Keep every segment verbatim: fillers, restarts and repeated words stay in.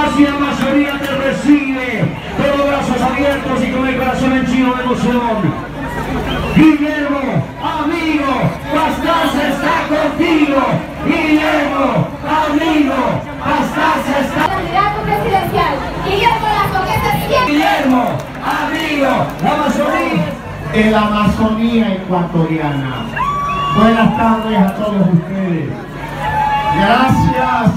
casi la mayoría te recibe con los brazos abiertos y con el corazón henchido de emoción. Guillermo, amigo, Pastaza está contigo. Guillermo, amigo, Pastaza está... Candidato presidencial, Guillermo Lazo, que se siente... Guillermo, amigo, la Amazonía. De la Amazonía ecuatoriana. Buenas tardes a todos ustedes. Gracias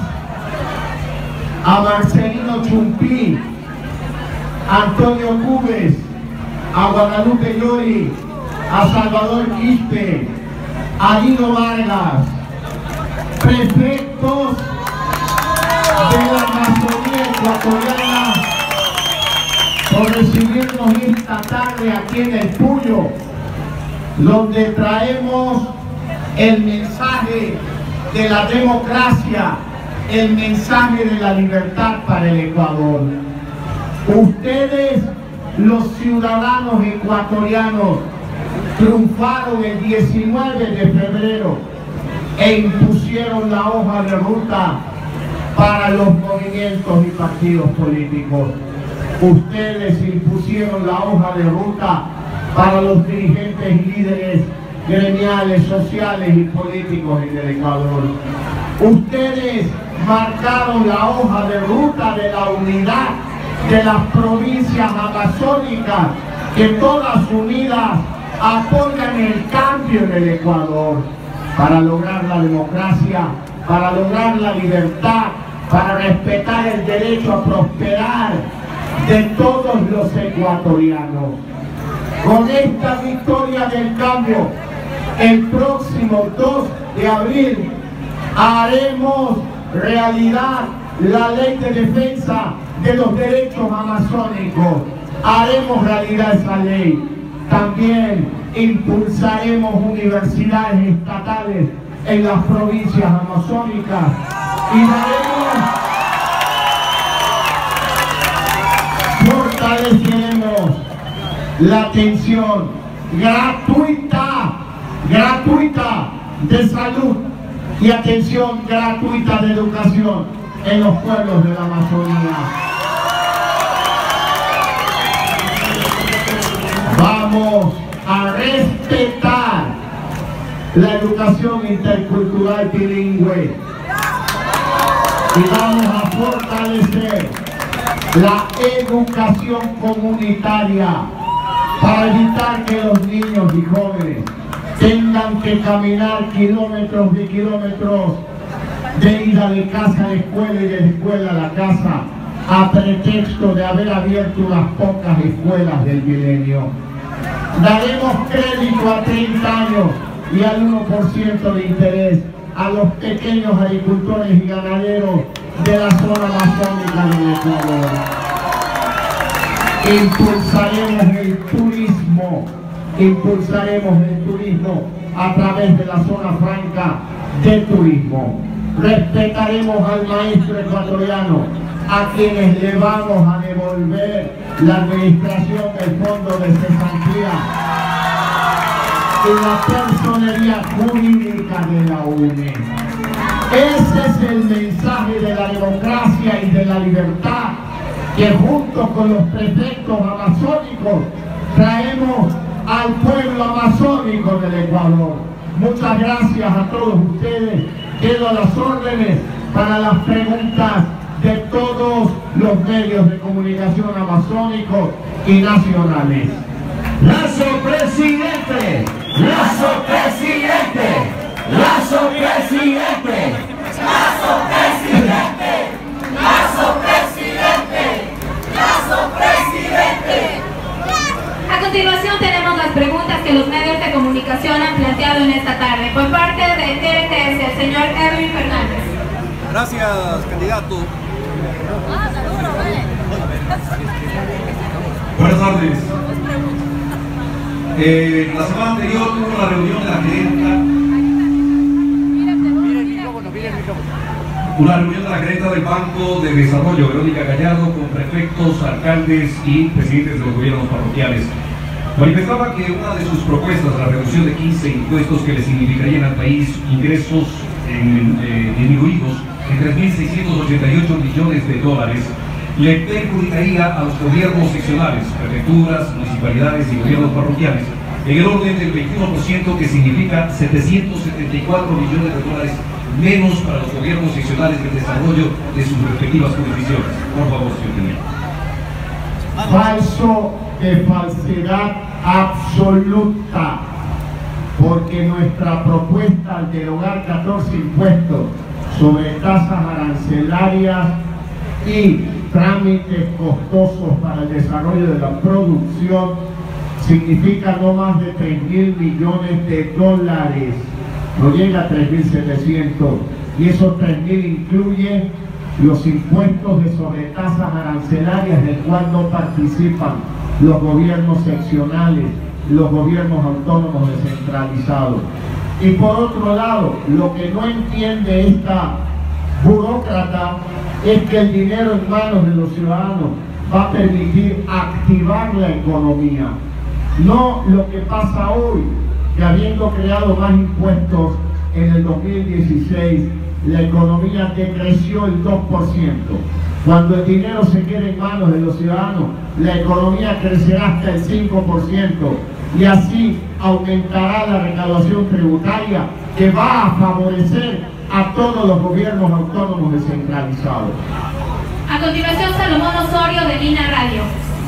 a Marcelino Chumpí, Antonio Cubes, a Guadalupe Llori, a Salvador Quispe, a Dino Vargas, prefectos de la Amazonía ecuatoriana, por recibirnos esta tarde aquí en El Puyo, donde traemos el mensaje de la democracia, el mensaje de la libertad para el Ecuador. Ustedes, los ciudadanos ecuatorianos, triunfaron el diecinueve de febrero e impusieron la hoja de ruta para los movimientos y partidos políticos. Ustedes impusieron la hoja de ruta para los dirigentes y líderes gremiales, sociales y políticos en el Ecuador. Ustedes marcaron la hoja de ruta de la unidad de las provincias amazónicas, que todas unidas apoyan el cambio en el Ecuador para lograr la democracia, para lograr la libertad, para respetar el derecho a prosperar de todos los ecuatorianos. Con esta victoria del cambio, el próximo dos de abril haremos realidad la ley de defensa de los derechos amazónicos. Haremos realidad esa ley. También impulsaremos universidades estatales en las provincias amazónicas y daremos, fortaleceremos la atención gratuita, gratuita de salud y atención gratuita de educación en los pueblos de la Amazonía. Vamos a respetar la educación intercultural bilingüe y vamos a fortalecer la educación comunitaria para evitar que los niños y jóvenes tengan que caminar kilómetros y kilómetros de ida de casa a la escuela y de la escuela a la casa a pretexto de haber abierto unas pocas escuelas del milenio. Daremos crédito a treinta años y al uno por ciento de interés a los pequeños agricultores y ganaderos de la zona amazónica del Ecuador. Impulsaremos el turismo, impulsaremos el turismo a través de la zona franca de turismo. Respetaremos al maestro ecuatoriano, a quienes le vamos a devolver la administración del fondo de cesantía y la personería jurídica de la U N E. Ese es el mensaje de la democracia y de la libertad que junto con los prefectos amazónicos traemos al pueblo amazónico del Ecuador. Muchas gracias a todos ustedes. Quedo a las órdenes para las preguntas de todos los medios de comunicación amazónicos y nacionales. Lazo presidente, Lazo presidente, Lazo presidente, Lazo presidente, Lazo presidente, Lazo presidente. A continuación tenemos las preguntas que los medios de comunicación han planteado en esta tarde. Por parte de T V T S, el señor Erwin Fernández. Gracias, candidato. Buenas tardes. Eh, la semana anterior tuvo una reunión de la gerenta. Una reunión de la gerenta del Banco de Desarrollo, Verónica Gallardo, con prefectos, alcaldes y presidentes de los gobiernos parroquiales. Manifestaba que una de sus propuestas, la reducción de quince impuestos que le significarían al país ingresos en, eh, disminuidos, en tres mil seiscientos ochenta y ocho millones de dólares, le perjudicaría a los gobiernos seccionales, prefecturas, municipalidades y gobiernos parroquiales en el orden del veintiuno por ciento, que significa setecientos setenta y cuatro millones de dólares menos para los gobiernos seccionales del desarrollo de sus respectivas jurisdicciones. Por favor, señor teniente. Falso de falsedad absoluta, porque nuestra propuesta al derogar catorce impuestos sobre tasas arancelarias y trámites costosos para el desarrollo de la producción significa no más de tres mil millones de dólares, no llega a tres mil setecientos, y esos tres mil incluyen los impuestos de sobretasas arancelarias, del cual no participan los gobiernos seccionales, los gobiernos autónomos descentralizados. Y por otro lado, lo que no entiende esta burócrata es que el dinero en manos de los ciudadanos va a permitir activar la economía. No lo que pasa hoy, que habiendo creado más impuestos en el dos mil dieciséis, la economía decreció el dos por ciento. Cuando el dinero se quede en manos de los ciudadanos, la economía crecerá hasta el cinco por ciento, y así aumentará la recaudación tributaria, que va a favorecer a todos los gobiernos autónomos descentralizados. A continuación, Salomón Osorio, de Lina Radio.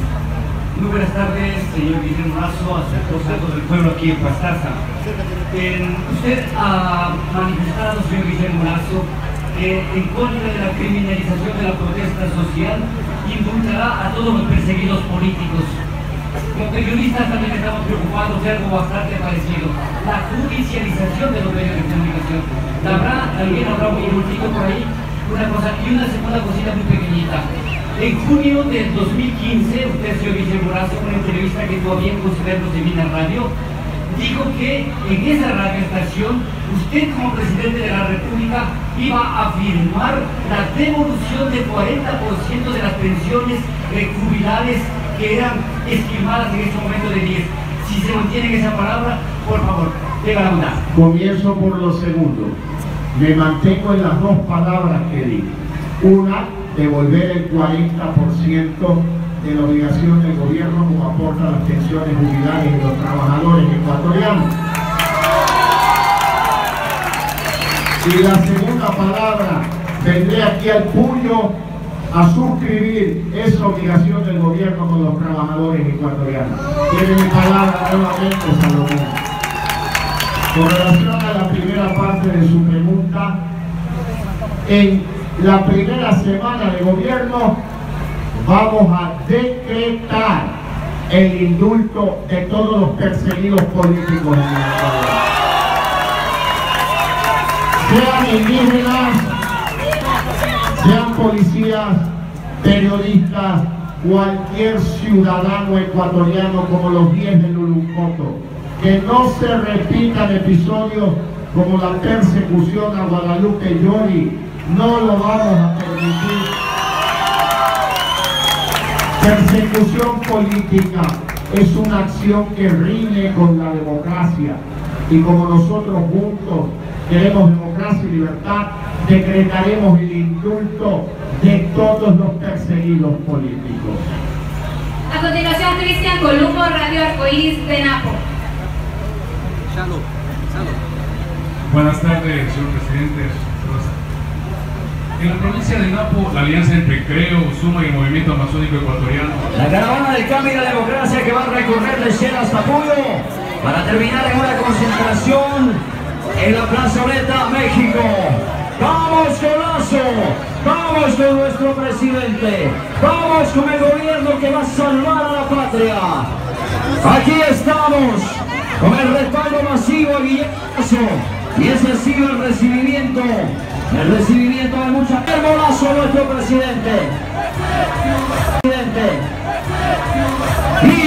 Muy buenas tardes, señor Guillermo Lazo, aceptos algo del pueblo aquí en Pastaza. Eh, usted ha manifestado, señor Guillermo Lazo, que en contra de la criminalización de la protesta social indultará a todos los perseguidos políticos. Como periodistas también estamos preocupados de algo bastante parecido: la judicialización de los medios de comunicación. Habrá, también habrá un indultito por ahí, una cosa, y una segunda cosita muy pequeñita. En junio del dos mil quince, usted, señor Guillermo Lazo, en una entrevista que tuvo bien con Cerebros de Mina Radio, dijo que en esa radioestación usted, como presidente de la República, iba a firmar la devolución del cuarenta por ciento de las pensiones jubilares que eran esquimadas en ese momento de diez. Si se mantiene esa palabra, por favor, tenga la bondad. Comienzo por lo segundo. Me mantengo en las dos palabras que di. Una, devolver el cuarenta por ciento de la obligación del gobierno como aporta las pensiones jubilares de los trabajadores ecuatorianos. Y la segunda palabra, vendré aquí al puño a suscribir esa obligación del gobierno con los trabajadores ecuatorianos. Tiene mi palabra nuevamente, Salomón. Con relación a la primera parte de su pregunta, en la primera semana de gobierno vamos a decretar el indulto de todos los perseguidos políticos en el Ecuador. Sean indígenas, sean policías, periodistas, cualquier ciudadano ecuatoriano como los diez de Luluncoto. Que no se repitan episodios como la persecución a Guadalupe Llori. No lo vamos a permitir. Persecución política es una acción que rime con la democracia, y como nosotros juntos queremos democracia y libertad, decretaremos el indulto de todos los perseguidos políticos. A continuación, Cristian Columbo, Radio Arcoíris de Napo. Salud, salud. Buenas tardes, señor presidente. En la provincia de Napo, la alianza entre Creo, Suma y el Movimiento Amazónico Ecuatoriano. La caravana del cambio y la democracia que va a recorrer de Shell hasta Puyo para terminar en una concentración en la Plazoleta, México. Vamos con Lazo, vamos con nuestro presidente, vamos con el gobierno que va a salvar a la patria. Aquí estamos con el respaldo masivo a Guillermo Lazo, y ese ha sido el recibimiento, el recibimiento de mucha Guillermo Lazo, nuestro presidente. Presidente.